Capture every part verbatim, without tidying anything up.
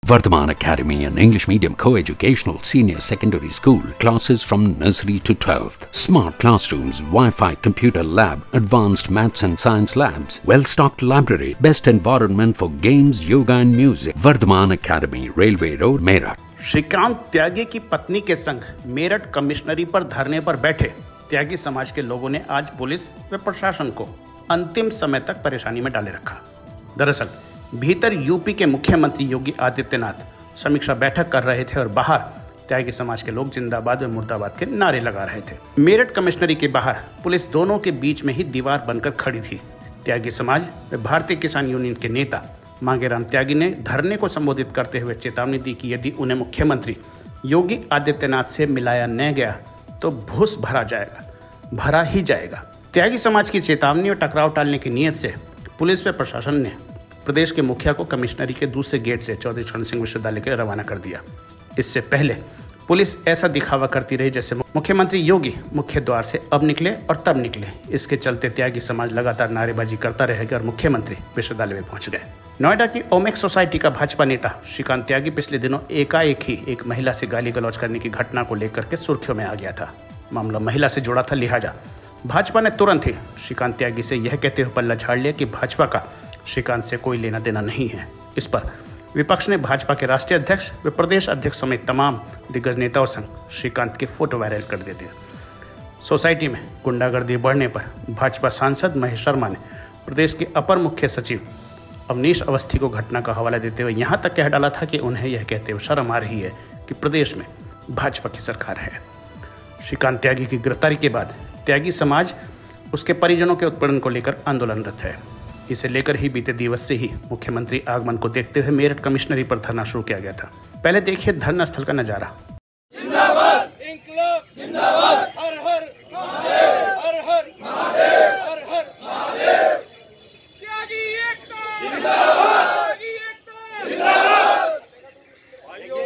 Vardhaman Academy, an English medium co-educational senior secondary school, classes from nursery to twelfth. Smart classrooms, Wi-Fi computer lab, advanced maths and science labs, well-stocked library, best environment for games, yoga and music. Vardhaman Academy, Railway Road, Meerut. Shrikant त्यागी की पत्नी के संग मेरठ कमिश्नरी पर धरने पर बैठे त्यागी समाज के लोगों ने आज पुलिस व प्रशासन को अंतिम समय तक परेशानी में डाले रखा। दरअसल भीतर यूपी के मुख्यमंत्री योगी आदित्यनाथ समीक्षा बैठक कर रहे थे और बाहर त्यागी समाज के लोग जिंदाबाद व मुर्दाबाद के नारे लगा रहे थे। मेरठ कमिश्नरी के बाहर पुलिस दोनों के बीच में ही दीवार बनकर खड़ी थी। त्यागी समाज व भारतीय किसान यूनियन के नेता मांगेराम त्यागी ने धरने को संबोधित करते हुए चेतावनी दी कि यदि उन्हें मुख्यमंत्री योगी आदित्यनाथ से मिलाया न गया तो भूस भरा जाएगा, भरा ही जाएगा। त्यागी समाज की चेतावनी और टकराव टालने की नीयत से पुलिस व प्रशासन ने प्रदेश के मुखिया को कमिश्नरी के दूसरे गेट से चौधरी चरण सिंह विश्वविद्यालय के लिए रवाना कर दिया। इससे पहले पुलिस ऐसा दिखावा करती रही जैसे मुख्यमंत्री योगी मुख्य द्वार से अब निकले और तब निकले। इसके चलते त्यागी समाज लगातार नारेबाजी करता रहेगा और मुख्यमंत्री विश्वविद्यालय में पहुंच गए। नोएडा की ओमेक्स सोसाइटी का भाजपा नेता श्रीकांत त्यागी पिछले दिनों एकाएक ही एक महिला से गाली गलौज करने की घटना को लेकर के सुर्खियों में आ गया था। मामला महिला से जुड़ा था, लिहाजा भाजपा ने तुरंत ही श्रीकांत त्यागी से यह कहते हुए पल्ला झाड़ लिया कि भाजपा का श्रीकांत से कोई लेना देना नहीं है। इस पर विपक्ष ने भाजपा के राष्ट्रीय अध्यक्ष व प्रदेश अध्यक्ष समेत तमाम दिग्गज नेताओं संग श्रीकांत के फोटो वायरल कर दे दिए। सोसाइटी में गुंडागर्दी बढ़ने पर भाजपा सांसद महेश शर्मा ने प्रदेश के अपर मुख्य सचिव अवनीश अवस्थी को घटना का हवाला देते हुए यहाँ तक कह डाला था कि उन्हें यह कहते हुए शर्म आ रही है कि प्रदेश में भाजपा की सरकार है। श्रीकांत त्यागी की गिरफ्तारी के बाद त्यागी समाज उसके परिजनों के उत्पीड़न को लेकर आंदोलनरत है। इसे लेकर ही बीते दिवस से ही मुख्यमंत्री आगमन को देखते हुए मेरठ कमिश्नरी पर धरना शुरू किया गया था। पहले देखिए धरना स्थल का नजारा। जिंदाबाद इंकलाब जिंदाबाद, हर हर महादेव, हर हर महादेव, हर हर महादेव। त्यागी एकता जिंदाबाद, त्यागी एकता जिंदाबाद। भाइयों,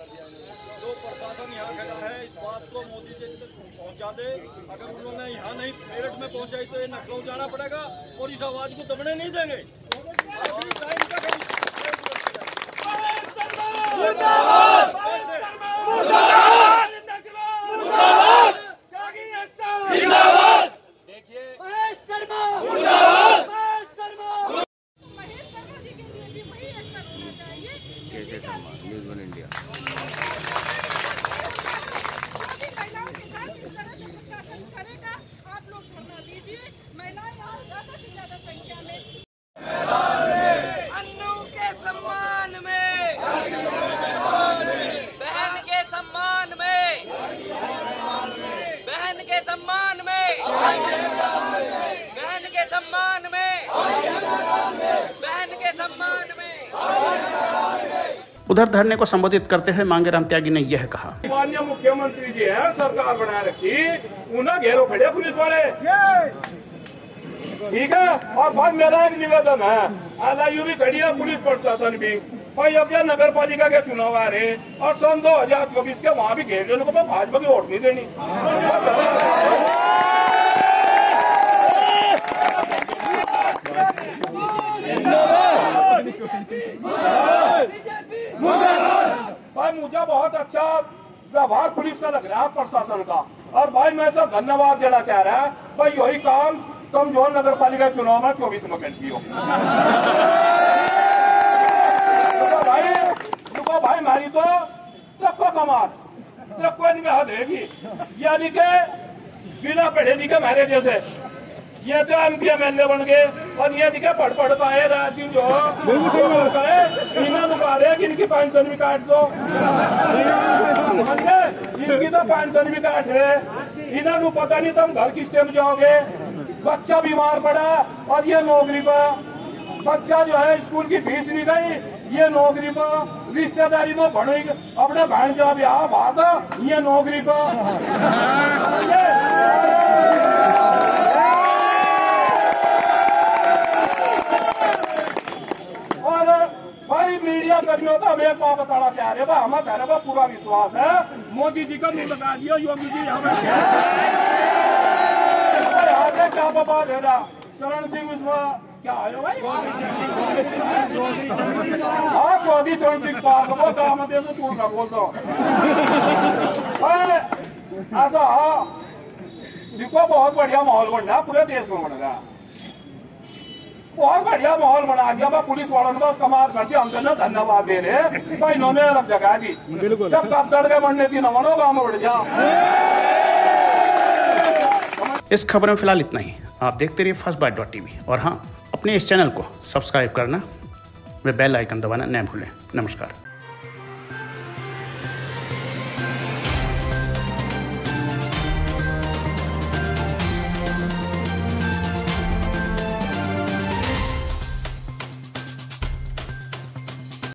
जो प्रशासन यहाँ खड़ा है इस बात को मोदी जी तक पहुँचा दे। अगर उन्होंने यहाँ नहीं मेरठ में पहुँचाई तो ये लखनऊ जाना पड़ेगा और इस आवाज को दबने नहीं देंगे। उधर धरने को संबोधित करते हुए मांगेराम त्यागी ने यह कहा, माननीय मुख्यमंत्री जी है, सरकार बना रखी, उन्हें घेरो खड़े पुलिस वाले, ठीक है। और बाद मेरा एक निवेदन है, एलआईयू भी खड़ी है, पुलिस प्रशासन भी। भाई अब यह नगर पालिका के चुनाव आ रहे और सन दो हजार चौबीस के वहाँ भी घेर लेने को भाजपा की वोट नहीं देनी। भाई मुझे बहुत अच्छा व्यवहार पुलिस का लग रहा है, प्रशासन का। और भाई मैं सब धन्यवाद देना चाह रहा है। भाई यही काम तुम जो नगर पालिका चुनाव में चौबीस में कर दियो। तो भाई रुको भाई, मारी तो सबको कमाल सबको हद हैगी, यानी के बिना पढ़े लिखे मेरे जैसे ये तो M P M L A बन गए और ये दिखे पढ़ पढ़ पाए राजू जो करे इन्हें रुका रहे कि इनकी पेंशन भी काट दो, इनकी तो पेंशन भी काट रहे, इन्हें पता नहीं तुम घर किस टाइम जाओगे। बच्चा बीमार पड़ा और ये नौकरी पर, बच्चा जो है स्कूल की फीस नहीं गई, ये नौकरी पर, रिश्तेदारी में बढ़ अपने बहन जा ब्याह भाग ये नौकरी पर। भाई मीडिया कर्मियों का मैं क्या बताना चाह रहे, हमें कहने का पूरा विश्वास है। मोदी जी का मुंह लगा दिया, योगी जी हमें क्या बता दे रहा, चरण सिंह उसमें क्या आयो भाई हाँ चौधरी चौधरी पार्क वो काम दे तो चूड़ का बोल दो ऐसा हाँ देखो बहुत बढ़िया माहौल बन पूरे देश में बन रहा बहुत बढ़िया माहौल बना दिया मैं पुलिस वालों को कमाल कर दिया हमसे ना धन्यवाद दे रहे भाई इन्होंने अलग जगह दी जब कब दड़ के बढ़ने थी न मनो काम बढ़ जा। इस खबर में फिलहाल इतना ही। आप देखते रहिए फर्स्ट बाइट डॉट टीवी और हाँ अपने इस चैनल को सब्सक्राइब करना व बेल आइकन दबाना न भूलें। नमस्कार।